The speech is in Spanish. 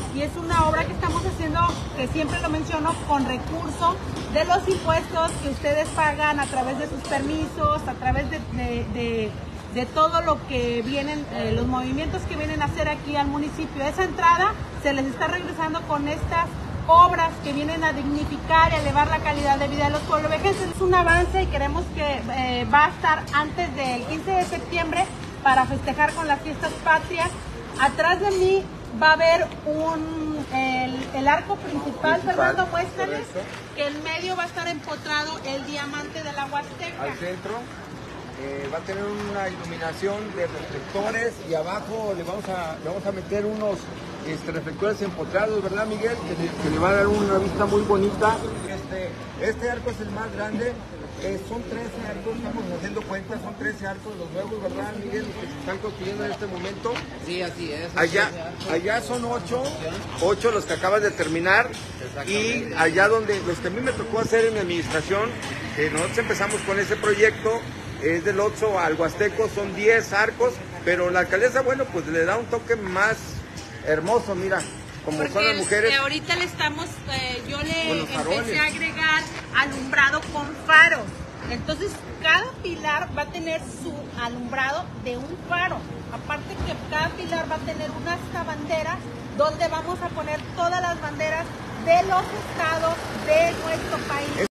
y es una obra que estamos haciendo, que siempre lo menciono, con recurso de los impuestos que ustedes pagan a través de sus permisos, a través de todo lo que vienen, los movimientos que vienen a hacer aquí al municipio. Esa entrada se les está regresando con estas obras que vienen a dignificar y a elevar la calidad de vida de los pueblovejenses. Es un avance y queremos que va a estar antes del 15 de septiembre para festejar con las fiestas patrias. Atrás de mí va a haber el arco principal, Fernando, muéstrales, que en medio va a estar empotrado el diamante de la Huasteca. Al centro va a tener una iluminación de reflectores y abajo le vamos a meter unos reflectores empotrados, ¿verdad, Miguel? Que le va a dar una vista muy bonita. Este arco es el más grande. Son 13 arcos, estamos haciendo cuentas, son 13 arcos los nuevos, ¿verdad, Miguel? Los que se están construyendo en este momento. Sí, así es. Allá son 8 los que acabas de terminar. Y allá donde los que a mí me tocó hacer en mi administración, nosotros empezamos con ese proyecto, es del Oxxo al Huasteco, son 10 arcos, pero la alcaldesa, bueno, pues le da un toque más hermoso, mira. Como porque son las mujeres. Ahorita le estamos, yo le empecé a agregar alumbrado con faros. Entonces cada pilar va a tener su alumbrado de un faro. Aparte que cada pilar va a tener unas banderas donde vamos a poner todas las banderas de los estados de nuestro país.